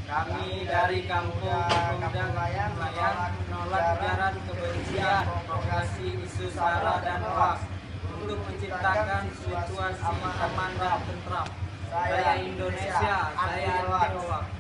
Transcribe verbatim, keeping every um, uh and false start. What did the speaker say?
Kami dari Kampung Pemuda Nelayan menolak ujaran kebencian, provokasi, isu sara dan hoaks untuk menciptakan situasi aman dan tentram. Saya Indonesia, saya anti hoaks.